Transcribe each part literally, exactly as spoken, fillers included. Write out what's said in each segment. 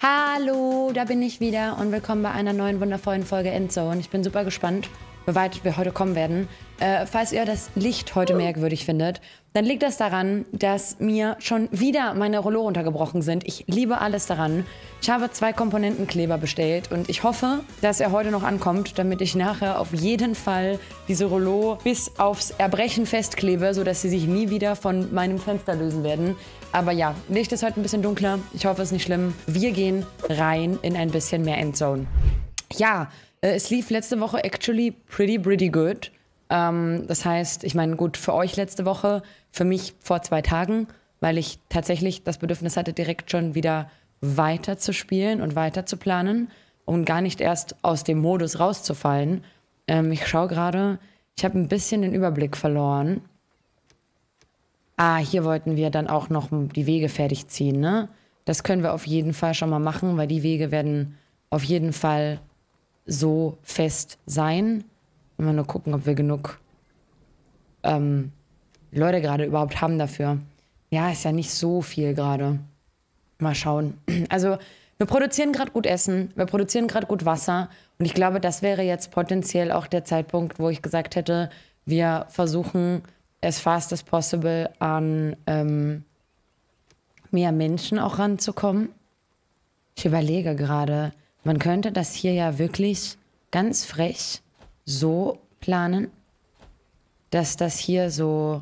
Hallo, da bin ich wieder und willkommen bei einer neuen wundervollen Folge Endzone. Ich bin super gespannt, wie weit wir heute kommen werden. Äh, falls ihr das Licht heute merkwürdig findet, dann liegt das daran, dass mir schon wieder meine Rollo runtergebrochen sind. Ich liebe alles daran. Ich habe zwei Komponentenkleber bestellt und ich hoffe, dass er heute noch ankommt, damit ich nachher auf jeden Fall diese Rollo bis aufs Erbrechen festklebe, sodass sie sich nie wieder von meinem Fenster lösen werden. Aber ja, Licht ist heute ein bisschen dunkler. Ich hoffe, es ist nicht schlimm. Wir gehen rein in ein bisschen mehr Endzone. Ja, äh, es lief letzte Woche actually pretty, pretty good. Ähm, das heißt, ich meine, gut, für euch letzte Woche, für mich vor zwei Tagen, weil ich tatsächlich das Bedürfnis hatte, direkt schon wieder weiter zu spielen und weiter zu planen und gar nicht erst aus dem Modus rauszufallen. Ähm, ich schaue gerade, ich habe ein bisschen den Überblick verloren. Ah, hier wollten wir dann auch noch die Wege fertig ziehen, ne? Das können wir auf jeden Fall schon mal machen, weil die Wege werden auf jeden Fall so fest sein. Mal nur gucken, ob wir genug ähm, Leute gerade überhaupt haben dafür. Ja, ist ja nicht so viel gerade. Mal schauen. Also, wir produzieren gerade gut Essen, wir produzieren gerade gut Wasser. Und ich glaube, das wäre jetzt potenziell auch der Zeitpunkt, wo ich gesagt hätte, wir versuchen as fast as possible an ähm, mehr Menschen auch ranzukommen. Ich überlege gerade, man könnte das hier ja wirklich ganz frech so planen, dass das hier so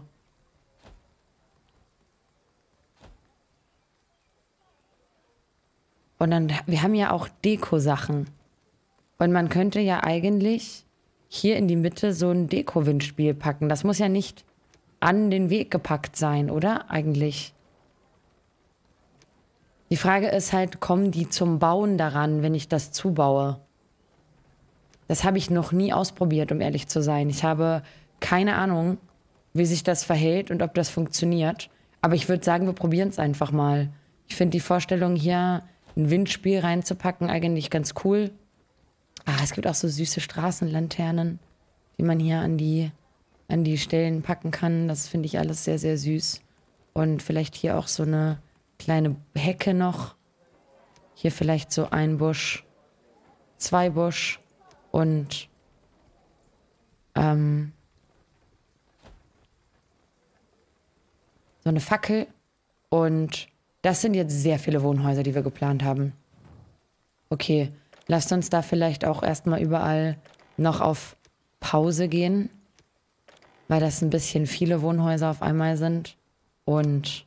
und dann, wir haben ja auch Deko-Sachen und man könnte ja eigentlich hier in die Mitte so ein Deko-Windspiel packen. Das muss ja nicht an den Weg gepackt sein, oder? Eigentlich. Die Frage ist halt, kommen die zum Bauen daran, wenn ich das zubaue? Das habe ich noch nie ausprobiert, um ehrlich zu sein. Ich habe keine Ahnung, wie sich das verhält und ob das funktioniert. Aber ich würde sagen, wir probieren es einfach mal. Ich finde die Vorstellung, hier ein Windspiel reinzupacken, eigentlich ganz cool. Ah, es gibt auch so süße Straßenlaternen, die man hier an die, an die Stellen packen kann. Das finde ich alles sehr, sehr süß. Und vielleicht hier auch so eine kleine Hecke noch. Hier vielleicht so ein Busch, zwei Busch. Und ähm, so eine Fackel. Und das sind jetzt sehr viele Wohnhäuser, die wir geplant haben. Okay, lasst uns da vielleicht auch erstmal überall noch auf Pause gehen, weil das ein bisschen viele Wohnhäuser auf einmal sind. Und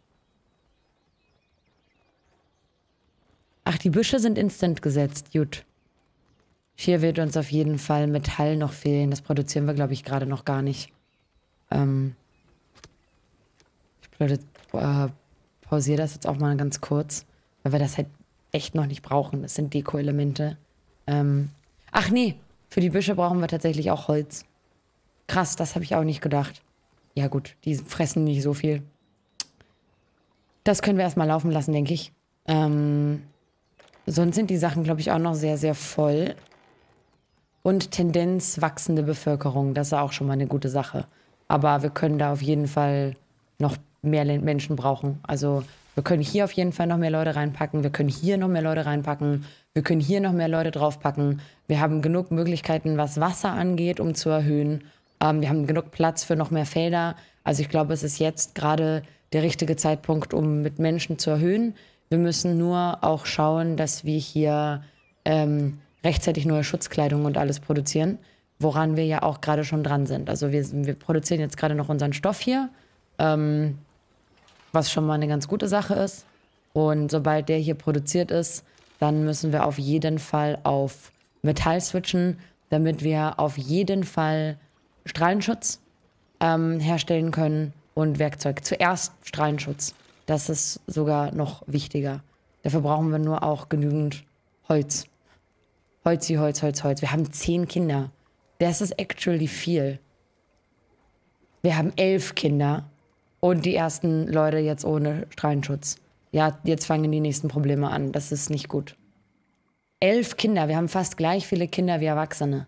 ach, die Büsche sind instant gesetzt, gut. Hier wird uns auf jeden Fall Metall noch fehlen. Das produzieren wir, glaube ich, gerade noch gar nicht. Ähm ich produ- äh, pausiere das jetzt auch mal ganz kurz, weil wir das halt echt noch nicht brauchen. Das sind Deko-Elemente. Ähm Ach nee, für die Büsche brauchen wir tatsächlich auch Holz. Krass, das habe ich auch nicht gedacht. Ja gut, die fressen nicht so viel. Das können wir erstmal laufen lassen, denke ich. Ähm sonst sind die Sachen, glaube ich, auch noch sehr, sehr voll. Und Tendenz wachsende Bevölkerung, das ist auch schon mal eine gute Sache. Aber wir können da auf jeden Fall noch mehr Menschen brauchen. Also wir können hier auf jeden Fall noch mehr Leute reinpacken. Wir können hier noch mehr Leute reinpacken. Wir können hier noch mehr Leute draufpacken. Wir haben genug Möglichkeiten, was Wasser angeht, um zu erhöhen. Ähm, wir haben genug Platz für noch mehr Felder. Also ich glaube, es ist jetzt gerade der richtige Zeitpunkt, um mit Menschen zu erhöhen. Wir müssen nur auch schauen, dass wir hier ähm, rechtzeitig neue Schutzkleidung und alles produzieren, woran wir ja auch gerade schon dran sind. Also wir, wir produzieren jetzt gerade noch unseren Stoff hier, ähm, was schon mal eine ganz gute Sache ist. Und sobald der hier produziert ist, dann müssen wir auf jeden Fall auf Metall switchen, damit wir auf jeden Fall Strahlenschutz ähm, herstellen können und Werkzeug. Zuerst Strahlenschutz. Das ist sogar noch wichtiger. Dafür brauchen wir nur auch genügend Holz. Holzi, Holz, Holz, Holz. Wir haben zehn Kinder. Das ist actually viel. Wir haben elf Kinder und die ersten Leute jetzt ohne Strahlenschutz. Ja, jetzt fangen die nächsten Probleme an. Das ist nicht gut. Elf Kinder. Wir haben fast gleich viele Kinder wie Erwachsene.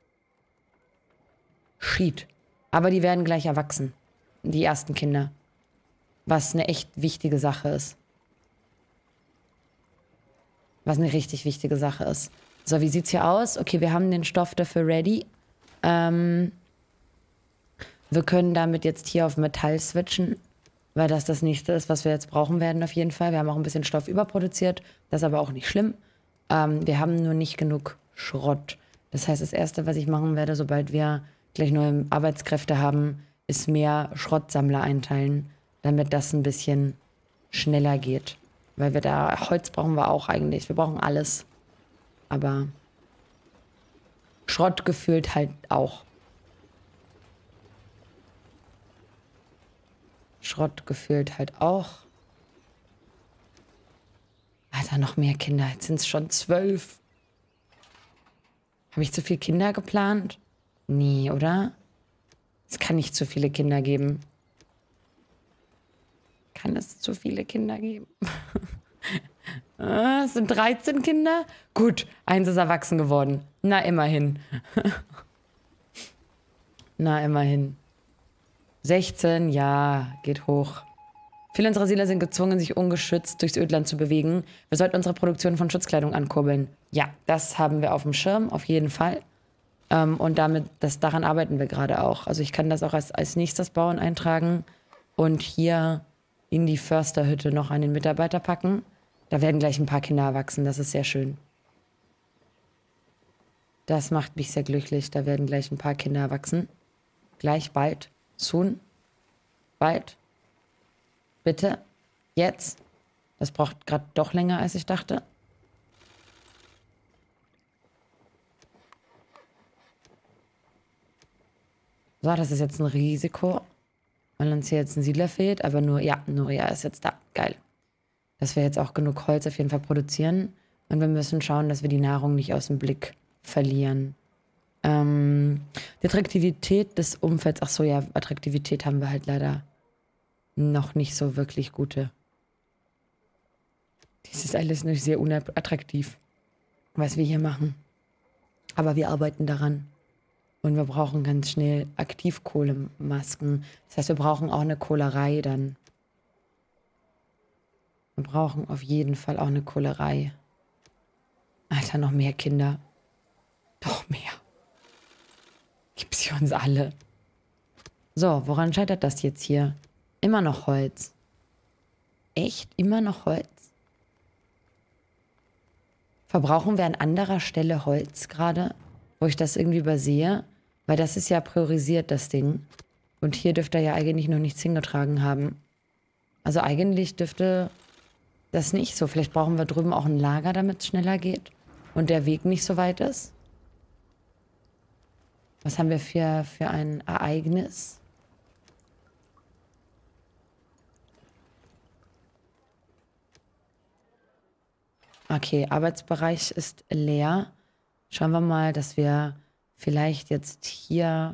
Shit. Aber die werden gleich erwachsen. Die ersten Kinder. Was eine echt wichtige Sache ist. Was eine richtig wichtige Sache ist. So, wie sieht's hier aus? Okay, wir haben den Stoff dafür ready. Ähm, wir können damit jetzt hier auf Metall switchen, weil das das nächste ist, was wir jetzt brauchen werden auf jeden Fall. Wir haben auch ein bisschen Stoff überproduziert, das ist aber auch nicht schlimm. Ähm, wir haben nur nicht genug Schrott. Das heißt, das Erste, was ich machen werde, sobald wir gleich neue Arbeitskräfte haben, ist mehr Schrottsammler einteilen, damit das ein bisschen schneller geht. Weil wir da, Holz brauchen wir auch eigentlich, wir brauchen alles. Aber Schrott gefühlt halt auch. Schrott gefühlt halt auch. Alter, noch mehr Kinder. Jetzt sind es schon zwölf. Habe ich zu viele Kinder geplant? Nee, oder? Es kann nicht zu viele Kinder geben. Kann es zu viele Kinder geben? ah, es sind dreizehn Kinder? Gut, eins ist erwachsen geworden. Na, immerhin. Na, immerhin. sechzehn, ja, geht hoch. Viele unserer Siedler sind gezwungen, sich ungeschützt durchs Ödland zu bewegen. Wir sollten unsere Produktion von Schutzkleidung ankurbeln. Ja, das haben wir auf dem Schirm, auf jeden Fall. Ähm, und damit, das, daran arbeiten wir gerade auch. Also ich kann das auch als, als nächstes Bauen eintragen und hier in die Försterhütte noch einen Mitarbeiter packen. Da werden gleich ein paar Kinder erwachsen, das ist sehr schön. Das macht mich sehr glücklich, da werden gleich ein paar Kinder erwachsen. Gleich, bald, soon, bald. Bitte, jetzt. Das braucht gerade doch länger, als ich dachte. So, das ist jetzt ein Risiko, weil uns hier jetzt ein Siedler fehlt. Aber nur, ja, Nuria ist jetzt da. Geil. Dass wir jetzt auch genug Holz auf jeden Fall produzieren. Und wir müssen schauen, dass wir die Nahrung nicht aus dem Blick verlieren. Ähm, die Attraktivität des Umfelds. Ach so, ja, Attraktivität haben wir halt leider noch nicht so wirklich gute. Dies ist alles nicht sehr unattraktiv, was wir hier machen. Aber wir arbeiten daran. Und wir brauchen ganz schnell Aktivkohlemasken. Das heißt, wir brauchen auch eine Kohlerei dann. Wir brauchen auf jeden Fall auch eine Kohlerei. Alter, noch mehr Kinder. Doch mehr. Gibt's hier uns alle. So, woran scheitert das jetzt hier? Immer noch Holz. Echt? Immer noch Holz? Verbrauchen wir an anderer Stelle Holz gerade, wo ich das irgendwie übersehe? Weil das ist ja priorisiert, das Ding. Und hier dürfte er ja eigentlich noch nichts hingetragen haben. Also eigentlich dürfte das nicht so. Vielleicht brauchen wir drüben auch ein Lager, damit es schneller geht. Und der Weg nicht so weit ist. Was haben wir für, für ein Ereignis? Okay, Arbeitsbereich ist leer. Schauen wir mal, dass wir vielleicht jetzt hier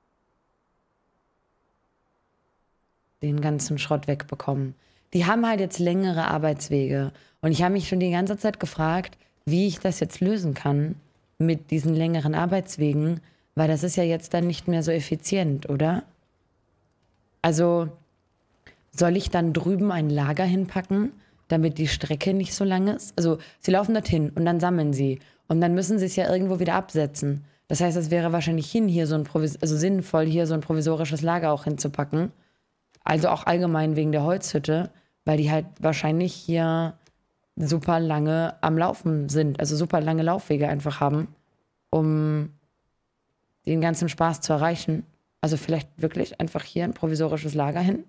den ganzen Schrott wegbekommen. Die haben halt jetzt längere Arbeitswege. Und ich habe mich schon die ganze Zeit gefragt, wie ich das jetzt lösen kann mit diesen längeren Arbeitswegen, weil das ist ja jetzt dann nicht mehr so effizient, oder? Also soll ich dann drüben ein Lager hinpacken, damit die Strecke nicht so lang ist? Also sie laufen dorthin und dann sammeln sie. Und dann müssen sie es ja irgendwo wieder absetzen. Das heißt, es wäre wahrscheinlich hin, hier so ein Provis also sinnvoll, hier so ein provisorisches Lager auch hinzupacken. Also auch allgemein wegen der Holzhütte, weil die halt wahrscheinlich hier super lange am Laufen sind. Also super lange Laufwege einfach haben, um den ganzen Spaß zu erreichen. Also vielleicht wirklich einfach hier ein provisorisches Lager hin.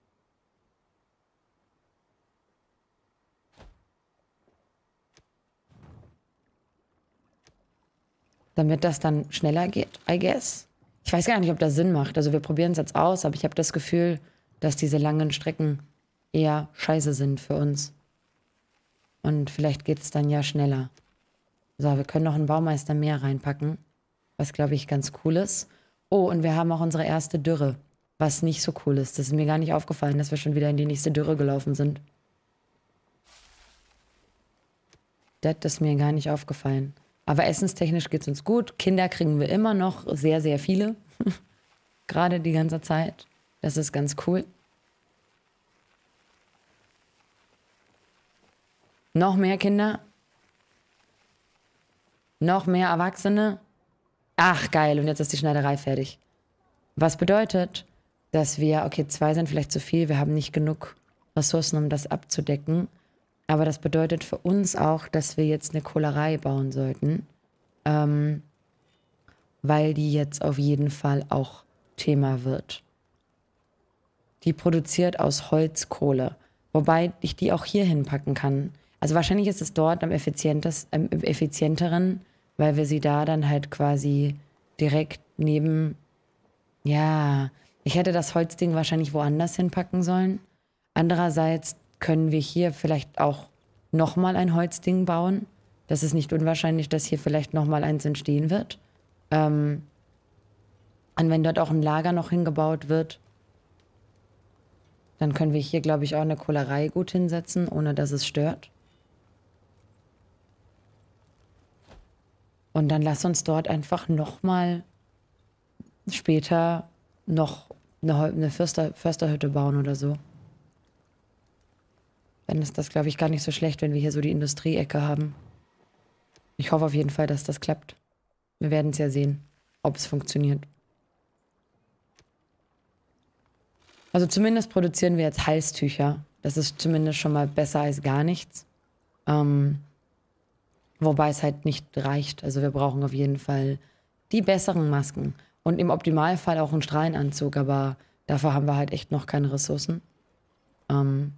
Damit das dann schneller geht, I guess. Ich weiß gar nicht, ob das Sinn macht. Also wir probieren es jetzt aus, aber ich habe das Gefühl, dass diese langen Strecken eher scheiße sind für uns. Und vielleicht geht es dann ja schneller. So, wir können noch einen Baumeister mehr reinpacken, was, glaube ich, ganz cool ist. Oh, und wir haben auch unsere erste Dürre, was nicht so cool ist. Das ist mir gar nicht aufgefallen, dass wir schon wieder in die nächste Dürre gelaufen sind. Das ist mir gar nicht aufgefallen. Aber essenstechnisch geht es uns gut. Kinder kriegen wir immer noch sehr, sehr viele. Gerade die ganze Zeit. Das ist ganz cool. Noch mehr Kinder. Noch mehr Erwachsene. Ach, geil. Und jetzt ist die Schneiderei fertig. Was bedeutet, dass wir, okay, zwei sind vielleicht zu viel, wir haben nicht genug Ressourcen, um das abzudecken. Aber das bedeutet für uns auch, dass wir jetzt eine Kohlerei bauen sollten. Ähm, weil die jetzt auf jeden Fall auch Thema wird. Die produziert aus Holzkohle, wobei ich die auch hier hinpacken kann. Also wahrscheinlich ist es dort am effizientes, am effizienteren, weil wir sie da dann halt quasi direkt neben, ja, ich hätte das Holzding wahrscheinlich woanders hinpacken sollen. Andererseits können wir hier vielleicht auch nochmal ein Holzding bauen. Das ist nicht unwahrscheinlich, dass hier vielleicht nochmal eins entstehen wird. Ähm, und wenn dort auch ein Lager noch hingebaut wird, dann können wir hier, glaube ich, auch eine Kohlerei gut hinsetzen, ohne dass es stört. Und dann lass uns dort einfach nochmal später noch eine, eine Förster, Försterhütte bauen oder so. Dann ist das, glaube ich, gar nicht so schlecht, wenn wir hier so die Industrieecke haben. Ich hoffe auf jeden Fall, dass das klappt. Wir werden es ja sehen, ob es funktioniert. Also zumindest produzieren wir jetzt Halstücher. Das ist zumindest schon mal besser als gar nichts. Ähm, wobei es halt nicht reicht. Also wir brauchen auf jeden Fall die besseren Masken. Und im Optimalfall auch einen Strahlenanzug. Aber dafür haben wir halt echt noch keine Ressourcen. Ähm,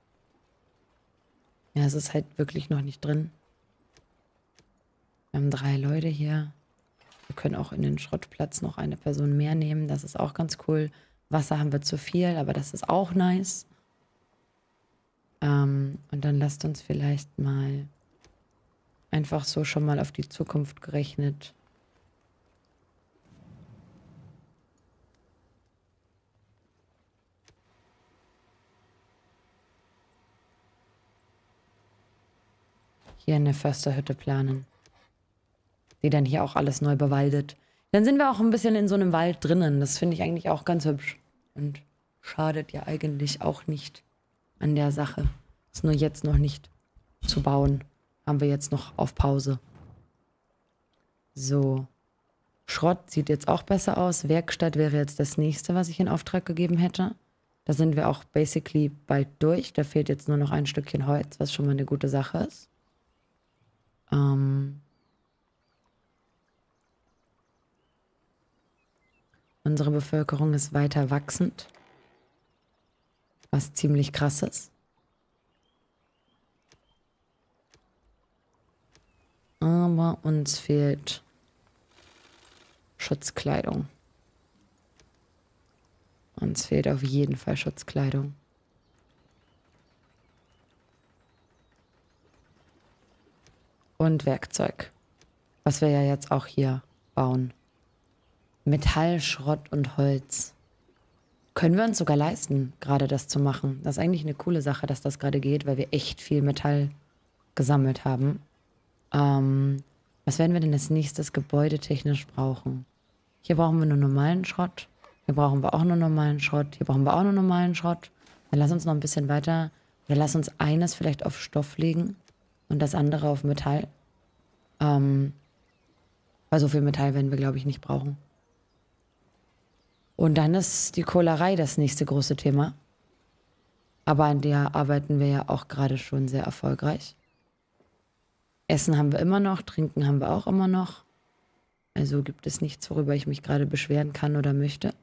ja, es ist halt wirklich noch nicht drin. Wir haben drei Leute hier. Wir können auch in den Schrottplatz noch eine Person mehr nehmen. Das ist auch ganz cool. Wasser haben wir zu viel, aber das ist auch nice. Ähm, und dann lasst uns vielleicht mal einfach so schon mal auf die Zukunft gerechnet. Hier eine Försterhütte planen. Die dann hier auch alles neu bewaldet. Dann sind wir auch ein bisschen in so einem Wald drinnen. Das finde ich eigentlich auch ganz hübsch. Und schadet ja eigentlich auch nicht an der Sache. Ist nur jetzt noch nicht zu bauen. Haben wir jetzt noch auf Pause. So. Schrott sieht jetzt auch besser aus. Werkstatt wäre jetzt das nächste, was ich in Auftrag gegeben hätte. Da sind wir auch basically bald durch. Da fehlt jetzt nur noch ein Stückchen Holz, was schon mal eine gute Sache ist. Ähm... Unsere Bevölkerung ist weiter wachsend, was ziemlich krass ist. Aber uns fehlt Schutzkleidung. Uns fehlt auf jeden Fall Schutzkleidung. Und Werkzeug, was wir ja jetzt auch hier bauen. Metall, Schrott und Holz. Können wir uns sogar leisten, gerade das zu machen. Das ist eigentlich eine coole Sache, dass das gerade geht, weil wir echt viel Metall gesammelt haben. Ähm, was werden wir denn als nächstes gebäudetechnisch brauchen? Hier brauchen wir nur normalen Schrott. Hier brauchen wir auch nur normalen Schrott. Hier brauchen wir auch nur normalen Schrott. Dann lass uns noch ein bisschen weiter. Oder lass uns eines vielleicht auf Stoff legen und das andere auf Metall. Ähm, weil so viel Metall werden wir, glaube ich, nicht brauchen. Und dann ist die Kohlerei das nächste große Thema. Aber an der arbeiten wir ja auch gerade schon sehr erfolgreich. Essen haben wir immer noch, Trinken haben wir auch immer noch. Also gibt es nichts, worüber ich mich gerade beschweren kann oder möchte.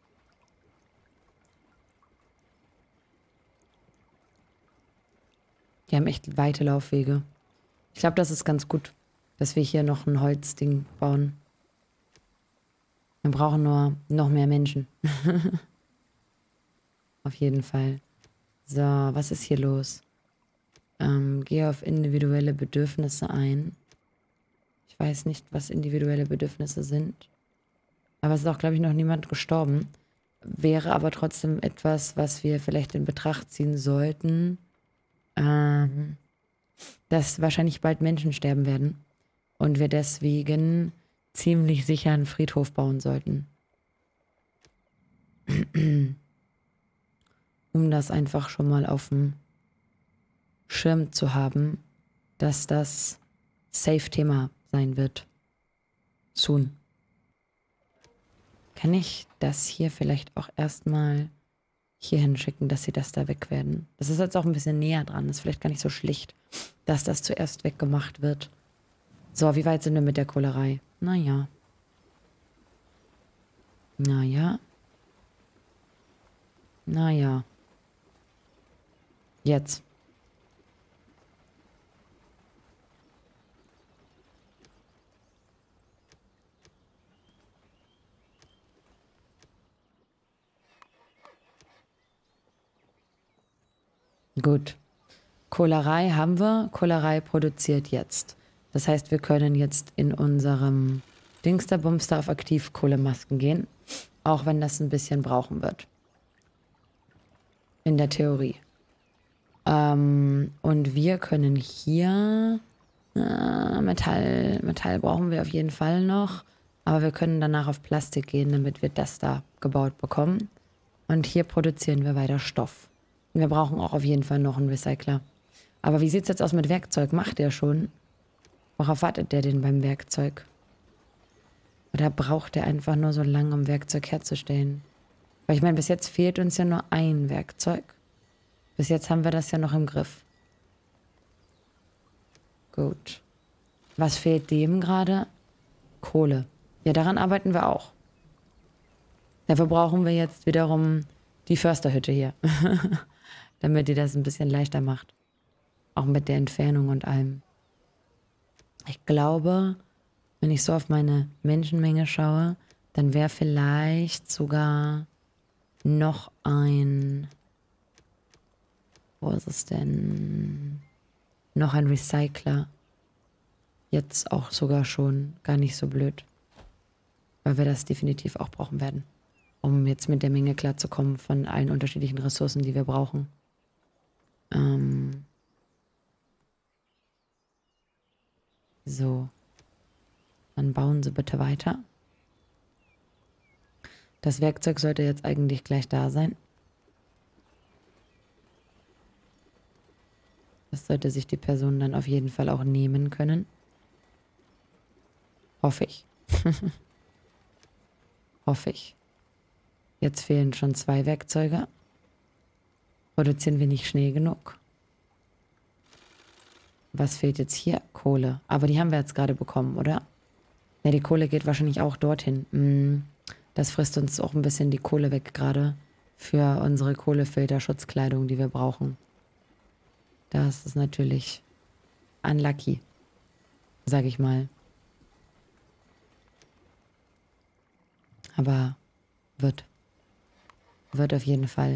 Die haben echt weite Laufwege. Ich glaube, das ist ganz gut, dass wir hier noch ein Holzding bauen. Wir brauchen nur noch mehr Menschen. Auf jeden Fall. So, was ist hier los? Ähm, gehe auf individuelle Bedürfnisse ein. Ich weiß nicht, was individuelle Bedürfnisse sind. Aber es ist auch, glaube ich, noch niemand gestorben. Wäre aber trotzdem etwas, was wir vielleicht in Betracht ziehen sollten. Ähm, dass wahrscheinlich bald Menschen sterben werden. Und wir deswegen ziemlich sicher einen Friedhof bauen sollten. Um das einfach schon mal auf dem Schirm zu haben, dass das Safe-Thema sein wird. Soon. Kann ich das hier vielleicht auch erstmal hier hinschicken, dass sie das da weg werden? Das ist jetzt auch ein bisschen näher dran. Das ist vielleicht gar nicht so schlicht, dass das zuerst weggemacht wird. So, wie weit sind wir mit der Kohlerei? Naja. Naja. Naja. Jetzt. Gut. Kohlerei haben wir. Kohlerei produziert jetzt. Das heißt, wir können jetzt in unserem Dingsterbumster auf Aktivkohlemasken gehen. Auch wenn das ein bisschen brauchen wird. In der Theorie. Ähm, und wir können hier... Äh, Metall, Metall brauchen wir auf jeden Fall noch. Aber wir können danach auf Plastik gehen, damit wir das da gebaut bekommen. Und hier produzieren wir weiter Stoff. Wir brauchen auch auf jeden Fall noch einen Recycler. Aber wie sieht es jetzt aus mit Werkzeug? Macht der schon? Worauf wartet der denn beim Werkzeug? Oder braucht der einfach nur so lange, um Werkzeug herzustellen? Weil ich meine, bis jetzt fehlt uns ja nur ein Werkzeug. Bis jetzt haben wir das ja noch im Griff. Gut. Was fehlt dem gerade? Kohle. Ja, daran arbeiten wir auch. Dafür brauchen wir jetzt wiederum die Försterhütte hier. Damit die das ein bisschen leichter macht. Auch mit der Entfernung und allem. Ich glaube, wenn ich so auf meine Menschenmenge schaue, dann wäre vielleicht sogar noch ein... Wo ist es denn? Noch ein Recycler. Jetzt auch sogar schon gar nicht so blöd. Weil wir das definitiv auch brauchen werden. Um jetzt mit der Menge klarzukommen von allen unterschiedlichen Ressourcen, die wir brauchen. Ähm... So. Dann bauen Sie bitte weiter. Das Werkzeug sollte jetzt eigentlich gleich da sein. Das sollte sich die Person dann auf jeden Fall auch nehmen können. Hoffe ich. Hoffe ich. Jetzt fehlen schon zwei Werkzeuge. Produzieren wir nicht schnell genug. Was fehlt jetzt hier? Kohle. Aber die haben wir jetzt gerade bekommen, oder? Ja, die Kohle geht wahrscheinlich auch dorthin. Das frisst uns auch ein bisschen die Kohle weg gerade. Für unsere Kohlefilter-Schutzkleidung, die wir brauchen. Das ist natürlich unlucky. Sag ich mal. Aber wird. Wird auf jeden Fall.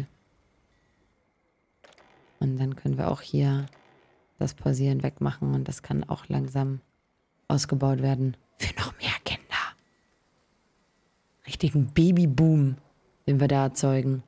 Und dann können wir auch hier das Pausieren wegmachen und das kann auch langsam ausgebaut werden. Für noch mehr Kinder. Richtigen Babyboom, den wir da erzeugen.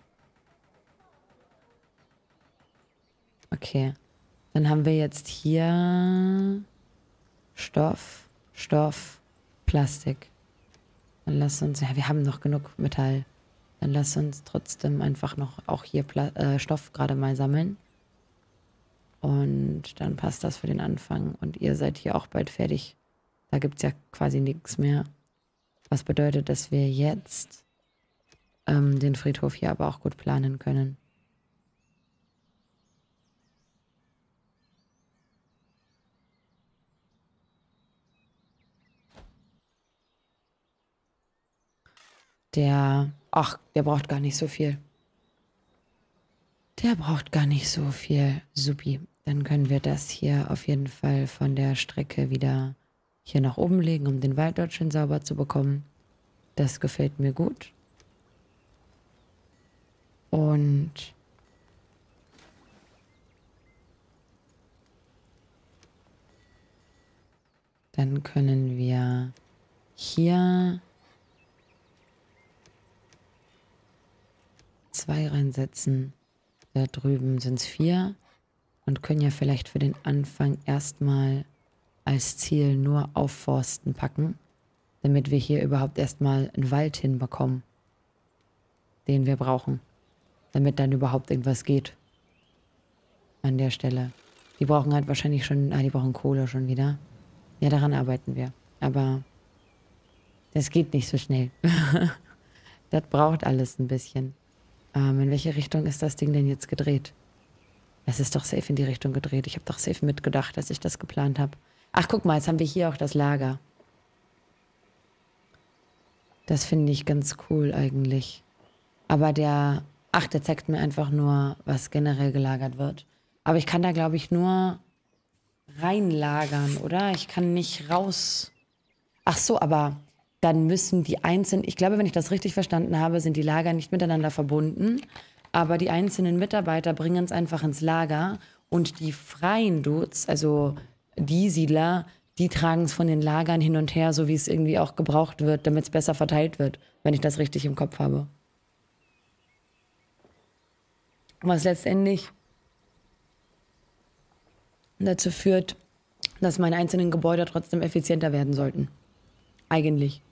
Okay. Dann haben wir jetzt hier Stoff, Stoff, Plastik. Dann lass uns, ja, wir haben noch genug Metall. Dann lass uns trotzdem einfach noch auch hier Pla äh, Stoff gerade mal sammeln. Und dann passt das für den Anfang. Und ihr seid hier auch bald fertig. Da gibt es ja quasi nichts mehr. Was bedeutet, dass wir jetzt ähm, den Friedhof hier aber auch gut planen können. Der, ach, der braucht gar nicht so viel. Der braucht gar nicht so viel. Supi. Dann können wir das hier auf jeden Fall von der Strecke wieder hier nach oben legen, um den Wald dort schön sauber zu bekommen. Das gefällt mir gut. Und dann können wir hier zwei reinsetzen. Da drüben sind es vier. Und können ja vielleicht für den Anfang erstmal als Ziel nur Aufforsten packen, damit wir hier überhaupt erstmal einen Wald hinbekommen, den wir brauchen, damit dann überhaupt irgendwas geht an der Stelle. Die brauchen halt wahrscheinlich schon, ah, die brauchen Kohle schon wieder. Ja, daran arbeiten wir. Aber das geht nicht so schnell. Das braucht alles ein bisschen. Ähm, in welche Richtung ist das Ding denn jetzt gedreht? Es ist doch safe in die Richtung gedreht. Ich habe doch safe mitgedacht, dass ich das geplant habe. Ach, guck mal, jetzt haben wir hier auch das Lager. Das finde ich ganz cool eigentlich. Aber der... Ach, der zeigt mir einfach nur, was generell gelagert wird. Aber ich kann da, glaube ich, nur reinlagern, oder? Ich kann nicht raus... Ach so, aber dann müssen die einzelnen... Ich glaube, wenn ich das richtig verstanden habe, sind die Lager nicht miteinander verbunden. Aber die einzelnen Mitarbeiter bringen es einfach ins Lager. Und die freien Dudes, also die Siedler, die tragen es von den Lagern hin und her, so wie es irgendwie auch gebraucht wird, damit es besser verteilt wird, wenn ich das richtig im Kopf habe. Was letztendlich dazu führt, dass meine einzelnen Gebäude trotzdem effizienter werden sollten. Eigentlich.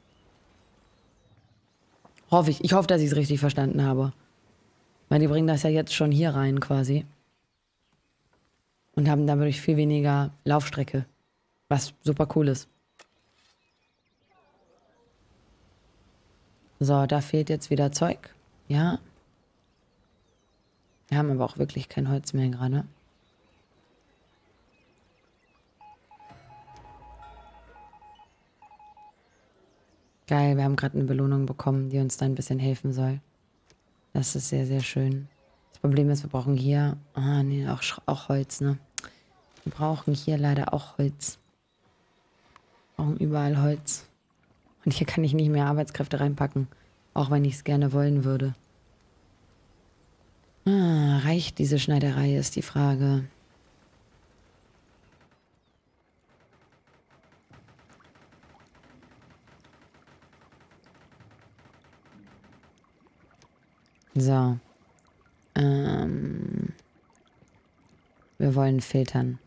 Hoffe ich. Ich hoffe, dass ich es richtig verstanden habe. Weil die bringen das ja jetzt schon hier rein quasi. Und haben dadurch viel weniger Laufstrecke. Was super cool ist. So, da fehlt jetzt wieder Zeug. Ja. Wir haben aber auch wirklich kein Holz mehr gerade. Geil, wir haben gerade eine Belohnung bekommen, die uns da ein bisschen helfen soll. Das ist sehr, sehr schön. Das Problem ist, wir brauchen hier... Ah, nee, auch, auch Holz, ne? Wir brauchen hier leider auch Holz. Wir brauchen überall Holz. Und hier kann ich nicht mehr Arbeitskräfte reinpacken. Auch wenn ich es gerne wollen würde. Ah, reicht diese Schneiderei, ist die Frage. So. Ähm. Wir wollen filtern.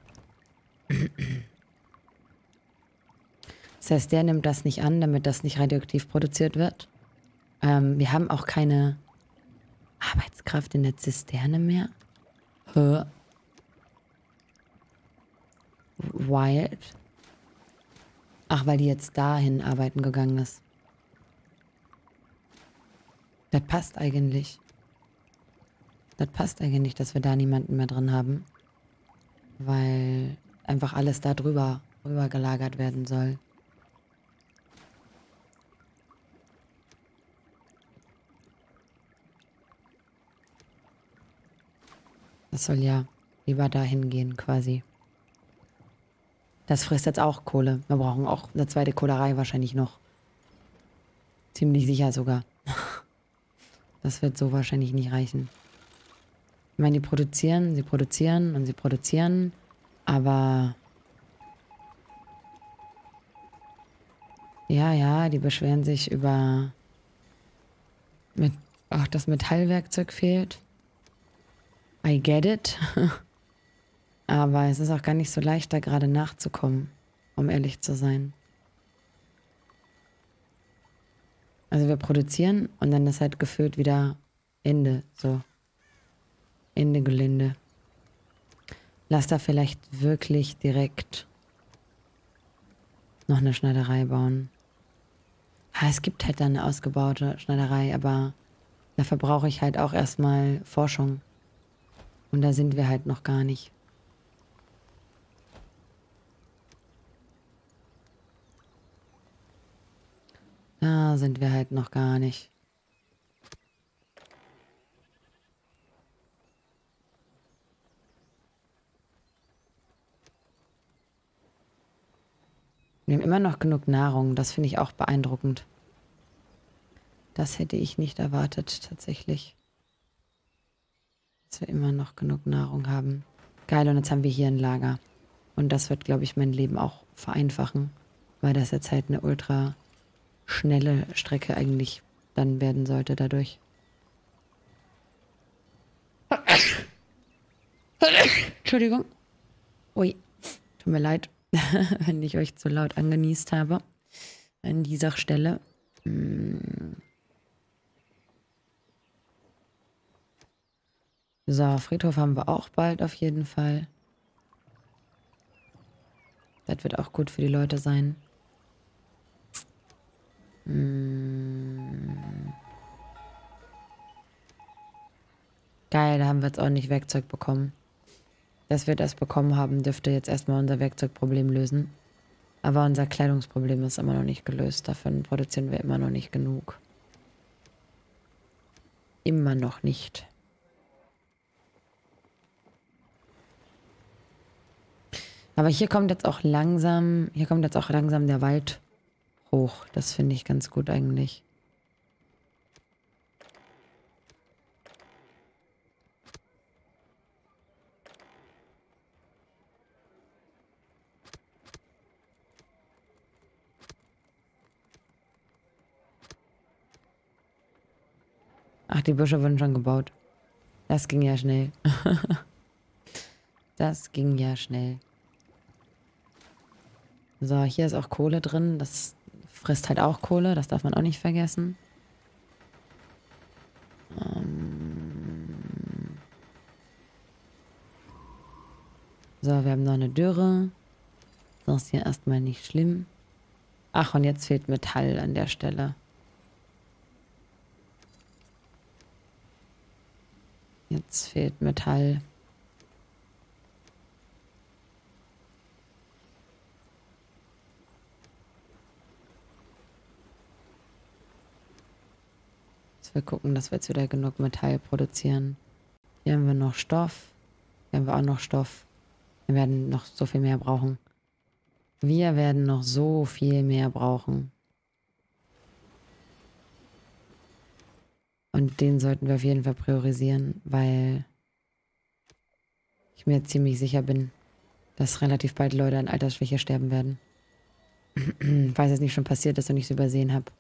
Das heißt, der nimmt das nicht an, damit das nicht radioaktiv produziert wird. Ähm, wir haben auch keine Arbeitskraft in der Zisterne mehr. Hä? Wild. Ach, weil die jetzt dahin arbeiten gegangen ist. Das passt eigentlich. Das passt eigentlich, dass wir da niemanden mehr drin haben. Weil einfach alles da drüber rüber gelagert werden soll. Das soll ja lieber dahin gehen, quasi. Das frisst jetzt auch Kohle. Wir brauchen auch eine zweite Kohlerei wahrscheinlich noch. Ziemlich sicher sogar. Das wird so wahrscheinlich nicht reichen. Ich meine, die produzieren, sie produzieren und sie produzieren, aber... Ja, ja, die beschweren sich über... Mit... Ach, das Metallwerkzeug fehlt. I get it. Aber es ist auch gar nicht so leicht, da gerade nachzukommen, um ehrlich zu sein. Also wir produzieren und dann ist halt gefühlt wieder Ende, so. Ende Gelände. Lass da vielleicht wirklich direkt noch eine Schneiderei bauen. Ha, es gibt halt da eine ausgebaute Schneiderei, aber dafür brauche ich halt auch erstmal Forschung. Und da sind wir halt noch gar nicht. Da sind wir halt noch gar nicht. Wir haben immer noch genug Nahrung. Das finde ich auch beeindruckend. Das hätte ich nicht erwartet, tatsächlich. Dass wir immer noch genug Nahrung haben. Geil, und jetzt haben wir hier ein Lager. Und das wird, glaube ich, mein Leben auch vereinfachen. Weil das jetzt halt eine ultra schnelle Strecke eigentlich dann werden sollte dadurch. Entschuldigung. Ui, tut mir leid, wenn ich euch zu laut angenießt habe. An dieser Stelle. So, Friedhof haben wir auch bald auf jeden Fall. Das wird auch gut für die Leute sein. Hm. Geil, da haben wir jetzt auch nicht Werkzeug bekommen. Dass wir das bekommen haben, dürfte jetzt erstmal unser Werkzeugproblem lösen. Aber unser Kleidungsproblem ist immer noch nicht gelöst. Davon produzieren wir immer noch nicht genug. Immer noch nicht. Aber hier kommt jetzt auch langsam, hier kommt jetzt auch langsam der Wald hoch. Das finde ich ganz gut eigentlich. Ach, die Büsche wurden schon gebaut. Das ging ja schnell. Das ging ja schnell. So, hier ist auch Kohle drin. Das frisst halt auch Kohle. Das darf man auch nicht vergessen. Ähm so, wir haben noch eine Dürre. Das ist hier erstmal nicht schlimm. Ach, und jetzt fehlt Metall an der Stelle. Jetzt fehlt Metall. Jetzt wir gucken, dass wir jetzt wieder genug Metall produzieren. Hier haben wir noch Stoff. Hier haben wir auch noch Stoff. Wir werden noch so viel mehr brauchen. Wir werden noch so viel mehr brauchen. Und den sollten wir auf jeden Fall priorisieren, weil ich mir ziemlich sicher bin, dass relativ bald Leute an Altersschwäche sterben werden. Falls es nicht schon passiert ist und ich es übersehen habe.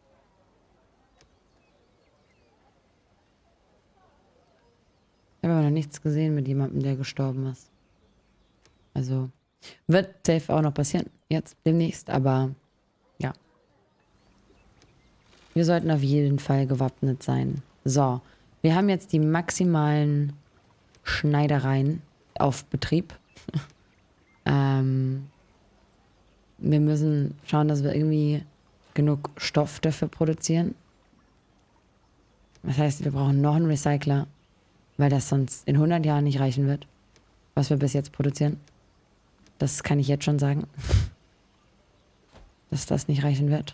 Ich habe aber noch nichts gesehen mit jemandem, der gestorben ist. Also wird safe auch noch passieren, jetzt demnächst, aber ja. Wir sollten auf jeden Fall gewappnet sein. So, wir haben jetzt die maximalen Schneidereien auf Betrieb. ähm, wir müssen schauen, dass wir irgendwie genug Stoff dafür produzieren. Das heißt, wir brauchen noch einen Recycler, weil das sonst in hundert Jahren nicht reichen wird, was wir bis jetzt produzieren. Das kann ich jetzt schon sagen, dass das nicht reichen wird.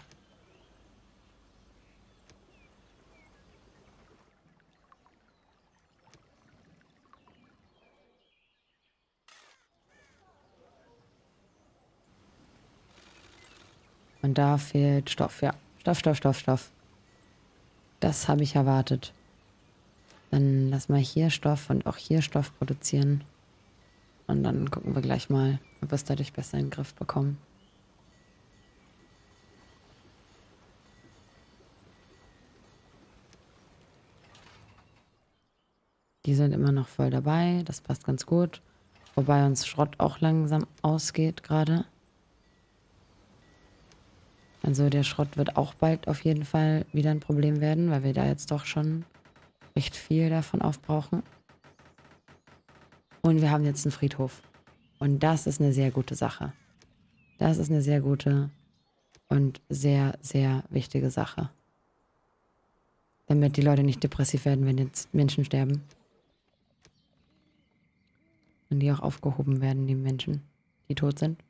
Und da fehlt Stoff, ja. Stoff, Stoff, Stoff, Stoff. Das habe ich erwartet. Dann lass mal hier Stoff und auch hier Stoff produzieren. Und dann gucken wir gleich mal, ob wir es dadurch besser in den Griff bekommen. Die sind immer noch voll dabei. Das passt ganz gut. Wobei uns Schrott auch langsam ausgeht gerade. Also der Schrott wird auch bald auf jeden Fall wieder ein Problem werden, weil wir da jetzt doch schon recht viel davon aufbrauchen. Und wir haben jetzt einen Friedhof. Und das ist eine sehr gute Sache. Das ist eine sehr gute und sehr, sehr wichtige Sache. Damit die Leute nicht depressiv werden, wenn jetzt Menschen sterben. Und die auch aufgehoben werden, die Menschen, die tot sind.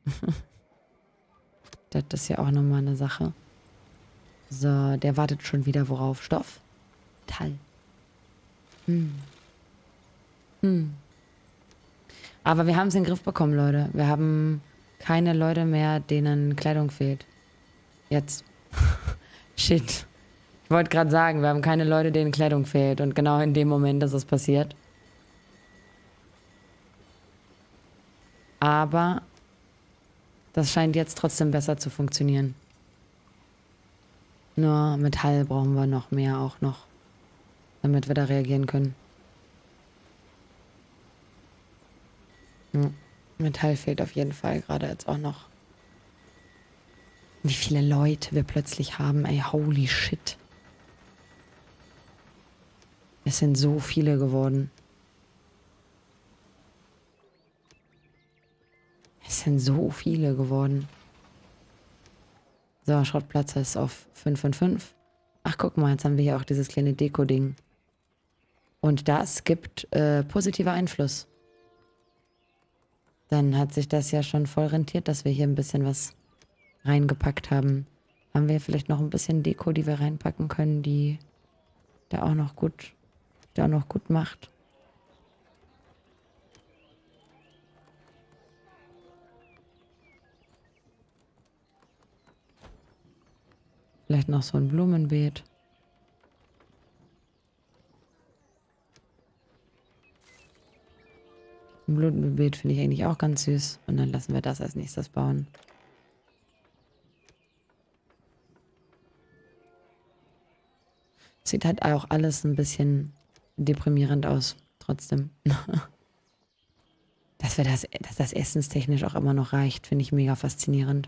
Das ist ja auch nochmal eine Sache. So, der wartet schon wieder worauf? Stoff? Metall. Hm. Hm. Aber wir haben es in den Griff bekommen, Leute. Wir haben keine Leute mehr, denen Kleidung fehlt. Jetzt. Shit. Ich wollte gerade sagen, wir haben keine Leute, denen Kleidung fehlt. Und genau in dem Moment ist es passiert. Aber das scheint jetzt trotzdem besser zu funktionieren. Nur Metall brauchen wir noch mehr auch noch, damit wir da reagieren können. Ja, Metall fehlt auf jeden Fall gerade jetzt auch noch. Wie viele Leute wir plötzlich haben, ey, holy shit. Es sind so viele geworden. Es Das sind so viele geworden. So, Schrottplatz ist auf fünf von fünf. Ach, guck mal, jetzt haben wir hier auch dieses kleine Deko-Ding. Und das gibt äh, positiver Einfluss. Dann hat sich das ja schon voll rentiert, dass wir hier ein bisschen was reingepackt haben. Haben wir vielleicht noch ein bisschen Deko, die wir reinpacken können, die da auch noch gut, da auch noch gut macht. Vielleicht noch so ein Blumenbeet. Ein Blumenbeet finde ich eigentlich auch ganz süß. Und dann lassen wir das als nächstes bauen. Sieht halt auch alles ein bisschen deprimierend aus. Trotzdem. Dass wir das, dass das essenstechnisch auch immer noch reicht, finde ich mega faszinierend.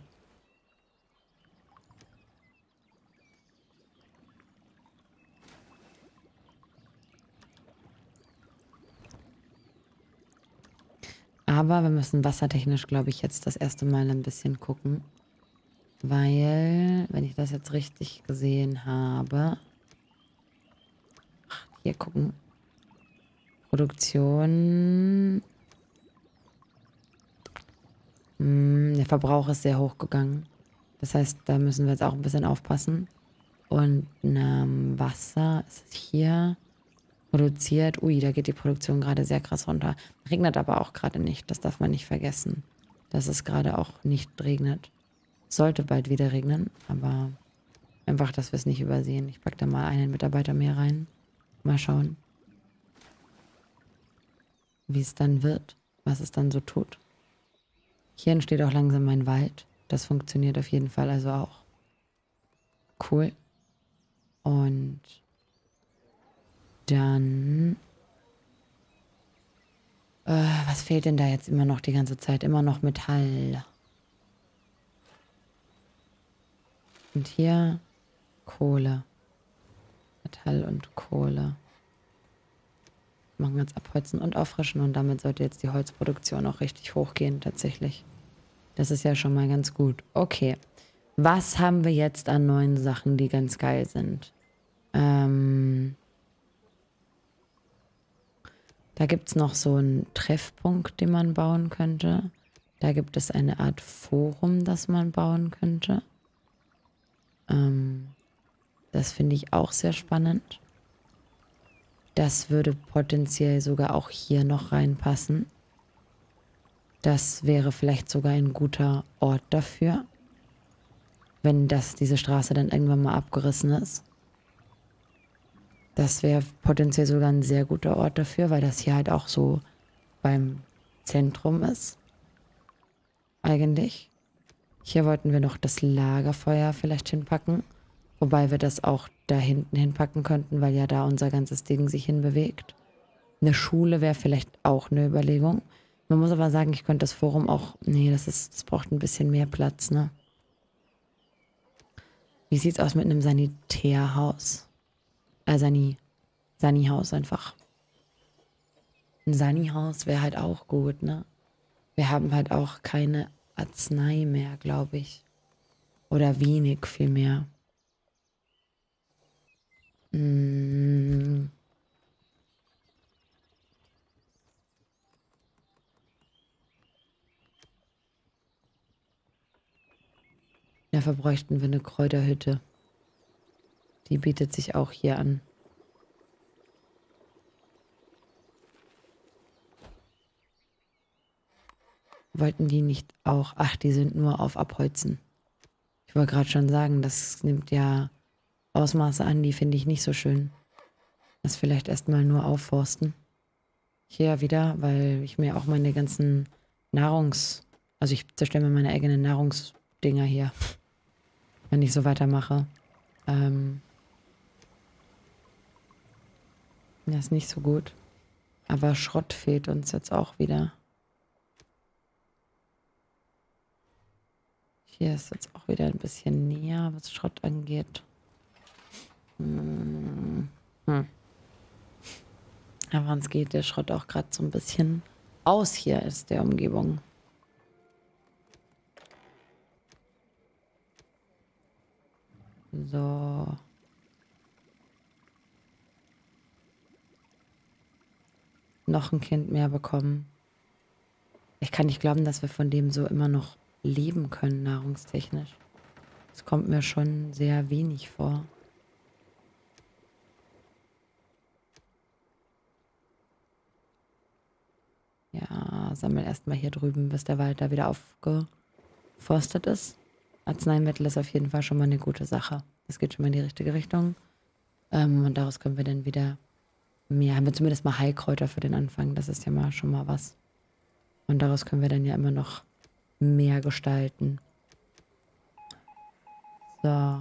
Aber wir müssen wassertechnisch, glaube ich, jetzt das erste Mal ein bisschen gucken. Weil, wenn ich das jetzt richtig gesehen habe... Ach, hier gucken. Produktion... Hm, der Verbrauch ist sehr hoch gegangen. Das heißt, da müssen wir jetzt auch ein bisschen aufpassen. Und ähm, Wasser ist hier... produziert. Ui, da geht die Produktion gerade sehr krass runter. Regnet aber auch gerade nicht. Das darf man nicht vergessen. Dass es gerade auch nicht regnet. Sollte bald wieder regnen, aber einfach, dass wir es nicht übersehen. Ich packe da mal einen Mitarbeiter mehr rein. Mal schauen, wie es dann wird, was es dann so tut. Hier entsteht auch langsam ein Wald. Das funktioniert auf jeden Fall also auch. Cool. Und dann... Äh, was fehlt denn da jetzt immer noch die ganze Zeit? Immer noch Metall. Und hier Kohle. Metall und Kohle. Wir machen jetzt abholzen und auffrischen und damit sollte jetzt die Holzproduktion auch richtig hochgehen tatsächlich. Das ist ja schon mal ganz gut. Okay. Was haben wir jetzt an neuen Sachen, die ganz geil sind? Ähm... Da gibt es noch so einen Treffpunkt, den man bauen könnte. Da gibt es eine Art Forum, das man bauen könnte. Ähm, das finde ich auch sehr spannend. Das würde potenziell sogar auch hier noch reinpassen. Das wäre vielleicht sogar ein guter Ort dafür. Wenn das, diese Straße dann irgendwann mal abgerissen ist. Das wäre potenziell sogar ein sehr guter Ort dafür, weil das hier halt auch so beim Zentrum ist. Eigentlich. Hier wollten wir noch das Lagerfeuer vielleicht hinpacken. Wobei wir das auch da hinten hinpacken könnten, weil ja da unser ganzes Ding sich hinbewegt. Eine Schule wäre vielleicht auch eine Überlegung. Man muss aber sagen, ich könnte das Forum auch... Nee, das ist, das braucht ein bisschen mehr Platz, ne? Wie sieht's aus mit einem Sanitärhaus? Äh, Sani, Sani-Haus einfach. Ein Sani-Haus wäre halt auch gut, ne? Wir haben halt auch keine Arznei mehr, glaube ich. Oder wenig vielmehr. Mm. Dafür bräuchten wir eine Kräuterhütte. Die bietet sich auch hier an. Wollten die nicht auch... Ach, die sind nur auf Abholzen. Ich wollte gerade schon sagen, das nimmt ja Ausmaße an, die finde ich nicht so schön. Das vielleicht erstmal nur aufforsten. Hier wieder, weil ich mir auch meine ganzen Nahrungs... Also ich zerstöre mir meine eigenen Nahrungsdinger hier. Wenn ich so weitermache. Ähm... Das ist nicht so gut. Aber Schrott fehlt uns jetzt auch wieder. Hier ist jetzt auch wieder ein bisschen näher, was Schrott angeht. Hm. Hm. Aber uns geht der Schrott auch gerade so ein bisschen aus hier aus der Umgebung. So. Noch ein Kind mehr bekommen. Ich kann nicht glauben, dass wir von dem so immer noch leben können, nahrungstechnisch. Das kommt mir schon sehr wenig vor. Ja, sammel erstmal hier drüben, bis der Wald da wieder aufgeforstet ist. Arzneimittel ist auf jeden Fall schon mal eine gute Sache. Das geht schon mal in die richtige Richtung. Ähm, und daraus können wir dann wieder mehr, haben wir zumindest mal Heilkräuter für den Anfang. Das ist ja mal schon mal was. Und daraus können wir dann ja immer noch mehr gestalten. So.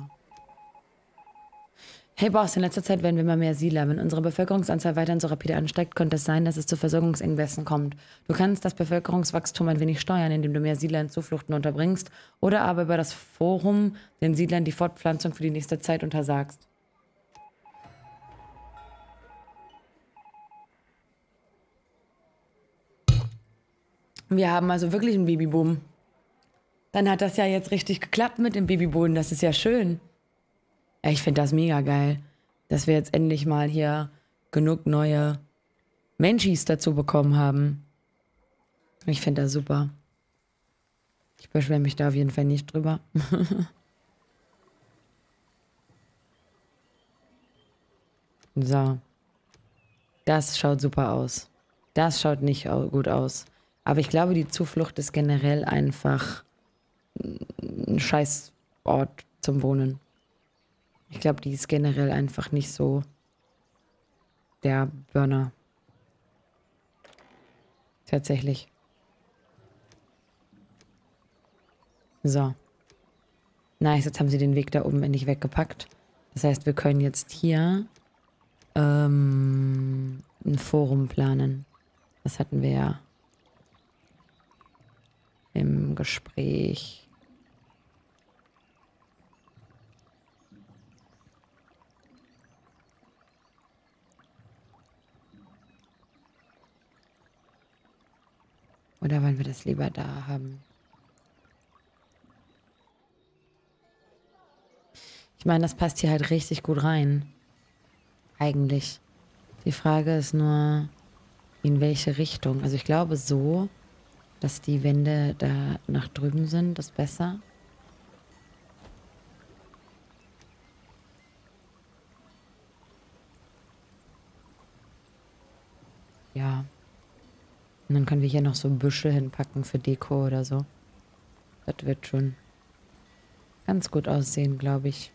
Hey Boss, in letzter Zeit werden wir immer mehr Siedler. Wenn unsere Bevölkerungsanzahl weiterhin so rapide ansteigt, könnte es sein, dass es zu Versorgungsengpässen kommt. Du kannst das Bevölkerungswachstum ein wenig steuern, indem du mehr Siedler in Zufluchten unterbringst oder aber über das Forum den Siedlern die Fortpflanzung für die nächste Zeit untersagst. Wir haben also wirklich einen Babyboom. Dann hat das ja jetzt richtig geklappt mit dem Babyboom. Das ist ja schön. Ja, ich finde das mega geil, dass wir jetzt endlich mal hier genug neue Menschis dazu bekommen haben. Ich finde das super. Ich beschwere mich da auf jeden Fall nicht drüber. So. Das schaut super aus. Das schaut nicht gut aus. Aber ich glaube, die Zuflucht ist generell einfach ein Scheißort zum Wohnen. Ich glaube, die ist generell einfach nicht so der Burner. Tatsächlich. So. Nice, jetzt haben sie den Weg da oben endlich weggepackt. Das heißt, wir können jetzt hier ähm, ein Forum planen. Das hatten wir ja im Gespräch. Oder wollen wir das lieber da haben? Ich meine, das passt hier halt richtig gut rein. Eigentlich. Die Frage ist nur, in welche Richtung. Also ich glaube so, dass die Wände da nach drüben sind, ist besser. Ja. Und dann können wir hier noch so Büsche hinpacken für Deko oder so. Das wird schon ganz gut aussehen, glaube ich.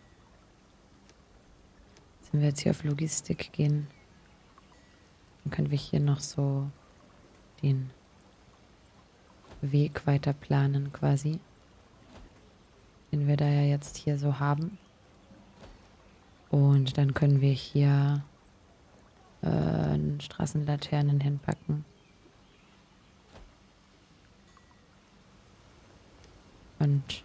Wenn wir jetzt hier auf Logistik gehen, dann können wir hier noch so den Weg weiter planen quasi. Den wir da ja jetzt hier so haben. Und dann können wir hier äh, Straßenlaternen hinpacken. Und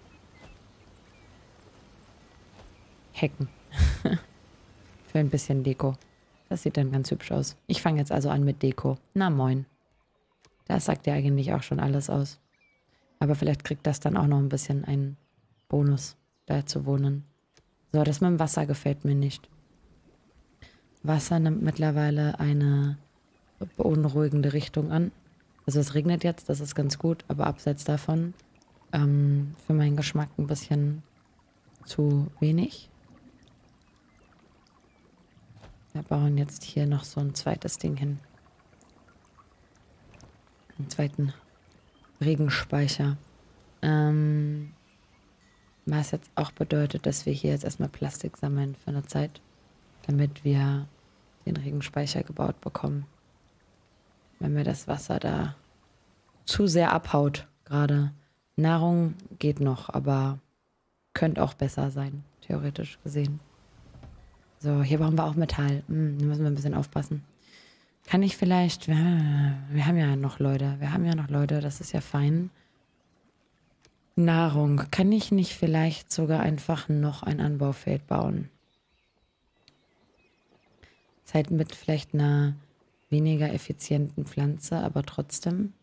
Hecken. Für ein bisschen Deko. Das sieht dann ganz hübsch aus. Ich fange jetzt also an mit Deko. Na moin. Das sagt ja eigentlich auch schon alles aus. Aber vielleicht kriegt das dann auch noch ein bisschen einen Bonus, da zu wohnen. So, das mit dem Wasser gefällt mir nicht. Wasser nimmt mittlerweile eine beunruhigende Richtung an. Also es regnet jetzt, das ist ganz gut, aber abseits davon ähm, für meinen Geschmack ein bisschen zu wenig. Wir bauen jetzt hier noch so ein zweites Ding hin. Einen zweiten Regenspeicher. Ähm, was jetzt auch bedeutet, dass wir hier jetzt erstmal Plastik sammeln für eine Zeit, damit wir den Regenspeicher gebaut bekommen. Wenn mir das Wasser da zu sehr abhaut gerade. Nahrung geht noch, aber könnte auch besser sein, theoretisch gesehen. So, hier brauchen wir auch Metall. Hm, da müssen wir ein bisschen aufpassen. Kann ich vielleicht... Wir, wir haben ja noch Leute. Wir haben ja noch Leute, das ist ja fein. Nahrung. Kann ich nicht vielleicht sogar einfach noch ein Anbaufeld bauen? Ist halt mit vielleicht einer weniger effizienten Pflanze, aber trotzdem.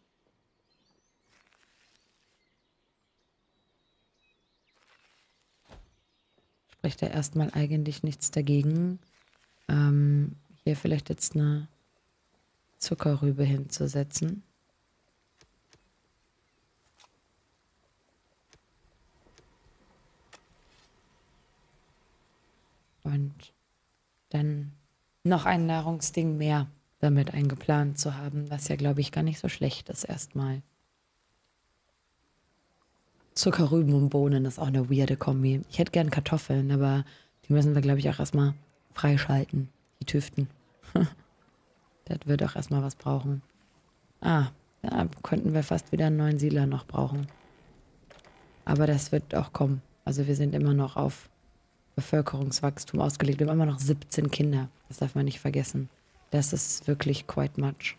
spricht ja erstmal eigentlich nichts dagegen, ähm, hier vielleicht jetzt eine Zuckerrübe hinzusetzen. Und dann noch ein Nahrungsding mehr damit eingeplant zu haben, was ja, glaube ich, gar nicht so schlecht ist erstmal. Zuckerrüben und Bohnen ist auch eine weirde Kombi. Ich hätte gern Kartoffeln, aber die müssen wir, glaube ich, auch erstmal freischalten. Die Tüften. Das wird auch erstmal was brauchen. Ah, da könnten wir fast wieder einen neuen Siedler noch brauchen. Aber das wird auch kommen. Also wir sind immer noch auf Bevölkerungswachstum ausgelegt. Wir haben immer noch siebzehn Kinder. Das darf man nicht vergessen. Das ist wirklich quite much.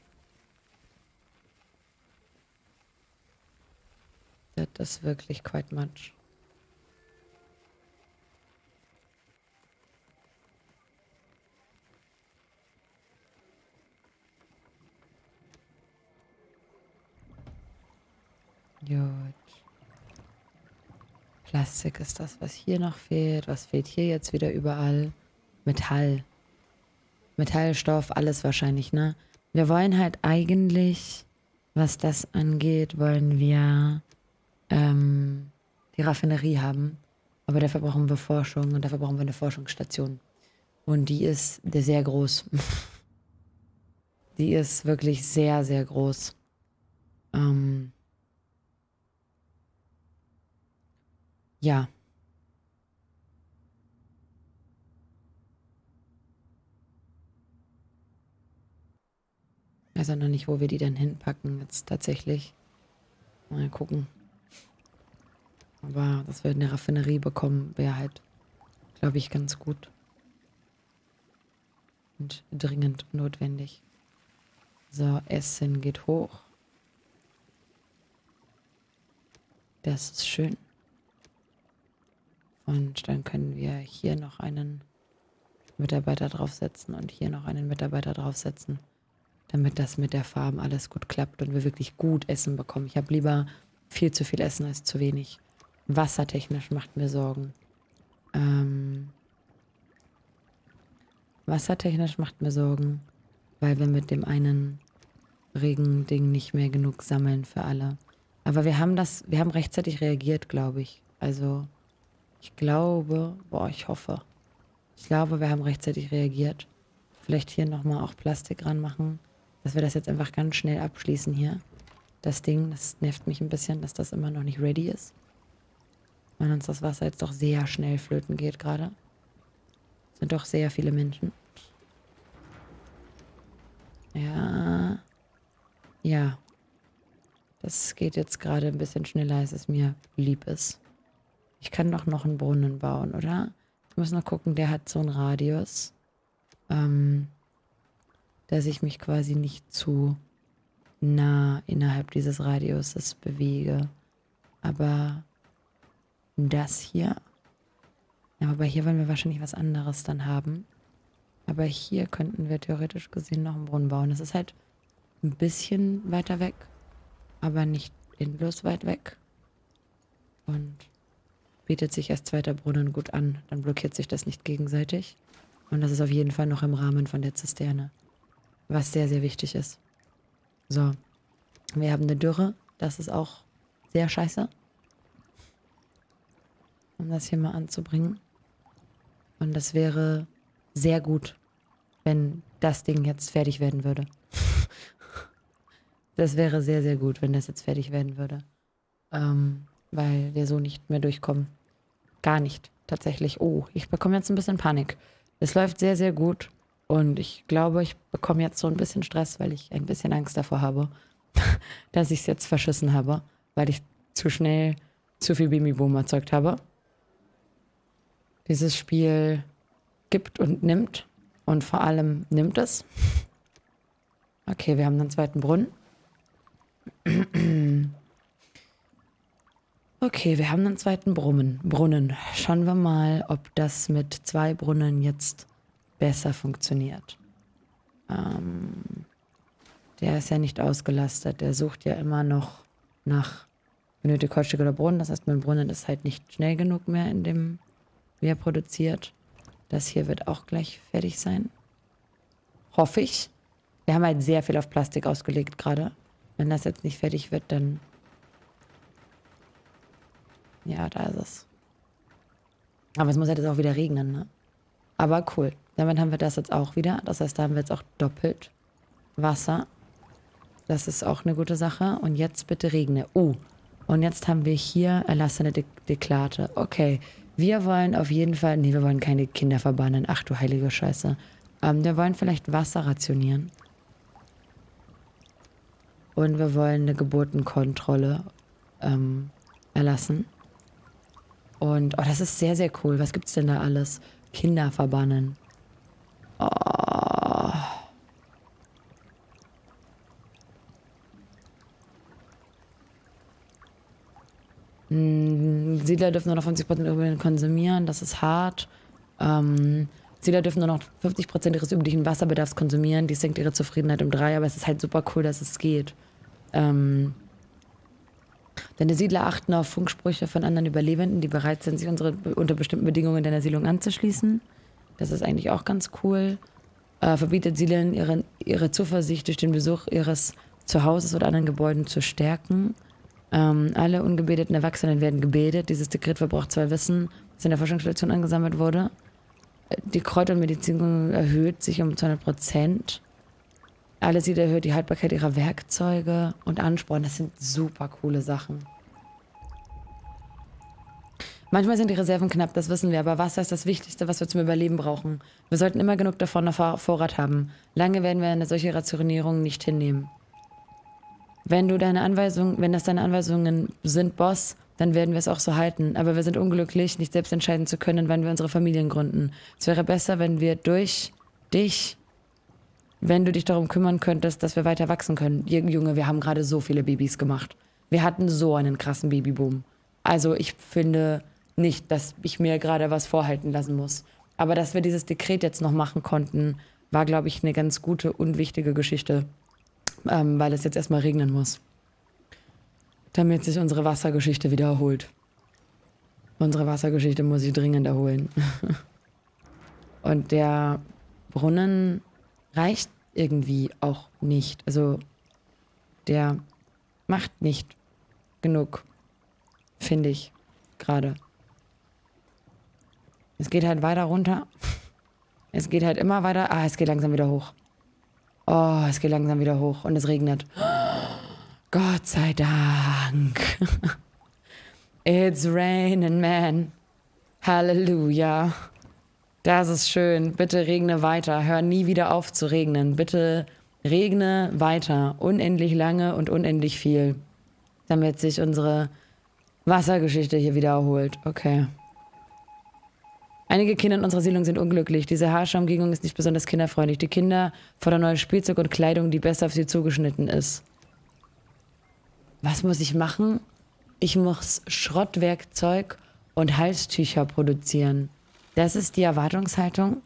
Das ist wirklich quite much. Gut. Plastik ist das, was hier noch fehlt. Was fehlt hier jetzt wieder überall? Metall. Metallstoff, alles wahrscheinlich, ne? Wir wollen halt eigentlich, was das angeht, wollen wir ähm, die Raffinerie haben. Aber dafür brauchen wir Forschung und dafür brauchen wir eine Forschungsstation. Und die ist sehr groß. Die ist wirklich sehr, sehr groß. Ähm, ja. Ich weiß auch noch nicht, wo wir die dann hinpacken jetzt tatsächlich. Mal gucken. Aber dass wir eine Raffinerie bekommen, wäre halt, glaube ich, ganz gut. Und dringend notwendig. So, Essen geht hoch. Das ist schön. Und dann können wir hier noch einen Mitarbeiter draufsetzen und hier noch einen Mitarbeiter draufsetzen, damit das mit der Farm alles gut klappt und wir wirklich gut Essen bekommen. Ich habe lieber viel zu viel Essen als zu wenig. Wassertechnisch macht mir Sorgen. Ähm, wassertechnisch macht mir Sorgen, weil wir mit dem einen Regending nicht mehr genug sammeln für alle. Aber wir haben das, wir haben rechtzeitig reagiert, glaube ich. Also ich glaube, boah, ich hoffe. Ich glaube, wir haben rechtzeitig reagiert. Vielleicht hier nochmal auch Plastik ranmachen, dass wir das jetzt einfach ganz schnell abschließen hier. Das Ding, das nervt mich ein bisschen, dass das immer noch nicht ready ist. Weil uns das Wasser jetzt doch sehr schnell flöten geht gerade. Es sind doch sehr viele Menschen. Ja. Ja. Das geht jetzt gerade ein bisschen schneller, als es mir lieb ist. Ich kann doch noch einen Brunnen bauen, oder? Ich muss noch gucken, der hat so einen Radius. Ähm, dass ich mich quasi nicht zu nah innerhalb dieses Radiuses bewege. Aber das hier. Ja, aber hier wollen wir wahrscheinlich was anderes dann haben. Aber hier könnten wir theoretisch gesehen noch einen Brunnen bauen. Das ist halt ein bisschen weiter weg, aber nicht endlos weit weg. Und bietet sich als zweiter Brunnen gut an. Dann blockiert sich das nicht gegenseitig. Und das ist auf jeden Fall noch im Rahmen von der Zisterne. Was sehr, sehr wichtig ist. So. Wir haben eine Dürre. Das ist auch sehr scheiße. Um das hier mal anzubringen. Und das wäre sehr gut, wenn das Ding jetzt fertig werden würde. Das wäre sehr, sehr gut, wenn das jetzt fertig werden würde. Ähm, weil wir so nicht mehr durchkommen. Gar nicht, tatsächlich. Oh, ich bekomme jetzt ein bisschen Panik. Es läuft sehr, sehr gut. Und ich glaube, ich bekomme jetzt so ein bisschen Stress, weil ich ein bisschen Angst davor habe, dass ich es jetzt verschissen habe, weil ich zu schnell zu viel Bimi-Boom erzeugt habe. Dieses Spiel gibt und nimmt. Und vor allem nimmt es. Okay, wir haben einen zweiten Brunnen. Okay, wir haben einen zweiten Brunnen. Brunnen. Schauen wir mal, ob das mit zwei Brunnen jetzt besser funktioniert. Ähm, der ist ja nicht ausgelastet. Der sucht ja immer noch nach benötigt Holzstück oder Brunnen. Das heißt, mein Brunnen ist halt nicht schnell genug mehr in dem wie er produziert. Das hier wird auch gleich fertig sein. Hoffe ich. Wir haben halt sehr viel auf Plastik ausgelegt gerade. Wenn das jetzt nicht fertig wird, dann... Ja, da ist es. Aber es muss halt jetzt auch wieder regnen, ne? Aber cool. Damit haben wir das jetzt auch wieder. Das heißt, da haben wir jetzt auch doppelt Wasser. Das ist auch eine gute Sache. Und jetzt bitte regne. Oh, und jetzt haben wir hier erlassene De Deklarte. Okay, wir wollen auf jeden Fall... Nee, wir wollen keine Kinder verbannen. Ach du heilige Scheiße. Ähm, wir wollen vielleicht Wasser rationieren. Und wir wollen eine Geburtenkontrolle ähm, erlassen. Und, oh, das ist sehr, sehr cool. Was gibt's denn da alles? Kinder verbannen. Oh. Hm, Siedler dürfen nur noch fünfzig Prozent Öl konsumieren. Das ist hart. Ähm, Siedler dürfen nur noch fünfzig Prozent ihres üblichen Wasserbedarfs konsumieren. Die senkt ihre Zufriedenheit um drei. Aber es ist halt super cool, dass es geht. Ähm... Deine Siedler achten auf Funksprüche von anderen Überlebenden, die bereit sind, sich unsere, unter bestimmten Bedingungen deiner Siedlung anzuschließen. Das ist eigentlich auch ganz cool. Äh, verbietet Siedlern ihre, ihre Zuversicht durch den Besuch ihres Zuhauses oder anderen Gebäuden zu stärken. Ähm, alle ungebeteten Erwachsenen werden gebetet. Dieses Dekret verbraucht zwar Wissen, das in der Forschungsstation angesammelt wurde. Die Kräuter- und Medizin erhöht sich um zweihundert Prozent. Alle Siedler erhöht die Haltbarkeit ihrer Werkzeuge und Ansporn. Das sind super coole Sachen. Manchmal sind die Reserven knapp, das wissen wir, aber Wasser ist das Wichtigste, was wir zum Überleben brauchen. Wir sollten immer genug davon auf Vorrat haben. Lange werden wir eine solche Rationierung nicht hinnehmen. Wenn du deine Anweisungen, wenn das deine Anweisungen sind, Boss, dann werden wir es auch so halten. Aber wir sind unglücklich, nicht selbst entscheiden zu können, wann wir unsere Familien gründen. Es wäre besser, wenn wir durch dich, wenn du dich darum kümmern könntest, dass wir weiter wachsen können. Junge, wir haben gerade so viele Babys gemacht. Wir hatten so einen krassen Babyboom. Also ich finde nicht, dass ich mir gerade was vorhalten lassen muss. Aber dass wir dieses Dekret jetzt noch machen konnten, war, glaube ich, eine ganz gute und wichtige Geschichte. Ähm, weil es jetzt erstmal regnen muss. Damit sich unsere Wassergeschichte wieder erholt. Unsere Wassergeschichte muss sich dringend erholen. Und der Brunnen reicht irgendwie auch nicht. Also der macht nicht genug, finde ich gerade. Es geht halt weiter runter. Es geht halt immer weiter. Ah, es geht langsam wieder hoch. Oh, es geht langsam wieder hoch und es regnet. Gott sei Dank. It's raining, man. Halleluja. Das ist schön. Bitte regne weiter. Hör nie wieder auf zu regnen. Bitte regne weiter. Unendlich lange und unendlich viel. Damit sich unsere Wassergeschichte hier wiederholt. Okay. Einige Kinder in unserer Siedlung sind unglücklich. Diese harsche Umgebung ist nicht besonders kinderfreundlich. Die Kinder fordern neues Spielzeug und Kleidung, die besser auf sie zugeschnitten ist. Was muss ich machen? Ich muss Schrottwerkzeug und Halstücher produzieren. Das ist die Erwartungshaltung.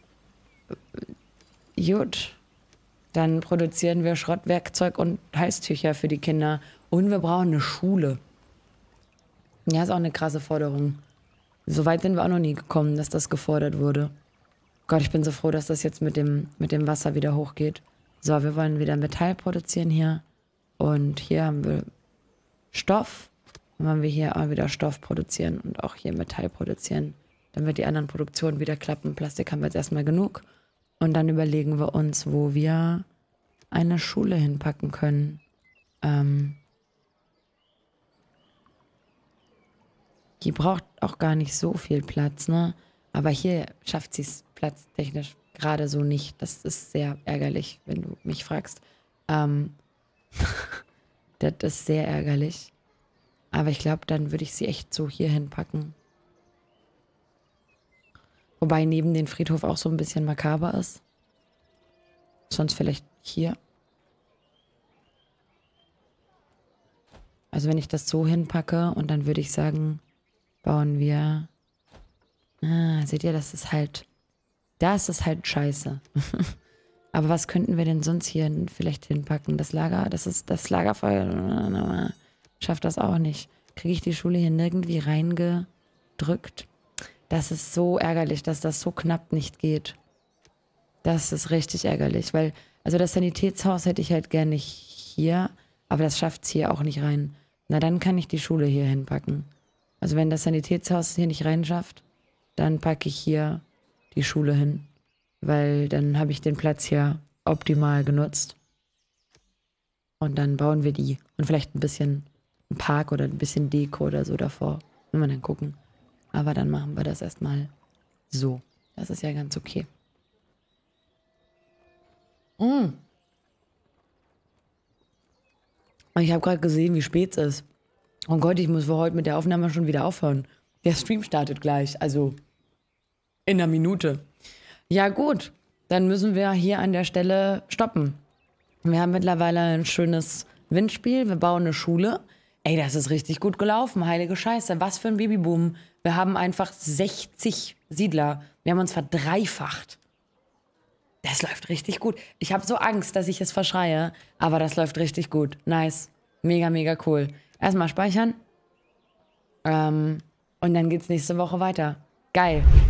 Gut. Dann produzieren wir Schrottwerkzeug und Halstücher für die Kinder. Und wir brauchen eine Schule. Ja, ist auch eine krasse Forderung. So weit sind wir auch noch nie gekommen, dass das gefordert wurde. Gott, ich bin so froh, dass das jetzt mit dem, mit dem Wasser wieder hochgeht. So, wir wollen wieder Metall produzieren hier. Und hier haben wir Stoff. Dann wollen wir hier auch wieder Stoff produzieren und auch hier Metall produzieren. Damit die anderen Produktionen wieder klappen. Plastik haben wir jetzt erstmal genug. Und dann überlegen wir uns, wo wir eine Schule hinpacken können. Ähm, die braucht auch gar nicht so viel Platz, ne? Aber hier schafft sie es platztechnisch gerade so nicht. Das ist sehr ärgerlich, wenn du mich fragst. Ähm, das ist sehr ärgerlich. Aber ich glaube, dann würde ich sie echt so hier hinpacken. Wobei neben den Friedhof auch so ein bisschen makaber ist. Sonst vielleicht hier. Also wenn ich das so hinpacke und dann würde ich sagen, bauen wir... Ah, seht ihr, das ist halt... Das ist halt scheiße. Aber was könnten wir denn sonst hier vielleicht hinpacken? Das Lager, das ist das Lagerfeuer. Schafft das auch nicht. Kriege ich die Schule hier nirgendwie reingedrückt? Das ist so ärgerlich, dass das so knapp nicht geht. Das ist richtig ärgerlich, weil, also das Sanitätshaus hätte ich halt gerne hier, aber das schafft es hier auch nicht rein. Na, dann kann ich die Schule hier hinpacken. Also wenn das Sanitätshaus es hier nicht reinschafft, dann packe ich hier die Schule hin, weil dann habe ich den Platz hier optimal genutzt. Und dann bauen wir die und vielleicht ein bisschen ein Park oder ein bisschen Deko oder so davor. Wenn wir dann gucken. Aber dann machen wir das erstmal so. Das ist ja ganz okay. Mm. Ich habe gerade gesehen, wie spät es ist. Oh Gott, ich muss für heute mit der Aufnahme schon wieder aufhören. Der Stream startet gleich, also in einer Minute. Ja gut, dann müssen wir hier an der Stelle stoppen. Wir haben mittlerweile ein schönes Windspiel, wir bauen eine Schule. Ey, das ist richtig gut gelaufen, heilige Scheiße. Was für ein Babyboom. Wir haben einfach sechzig Siedler. Wir haben uns verdreifacht. Das läuft richtig gut. Ich habe so Angst, dass ich es verschreie, aber das läuft richtig gut. Nice. Mega, mega cool. Erstmal speichern. Ähm, und dann geht's nächste Woche weiter. Geil.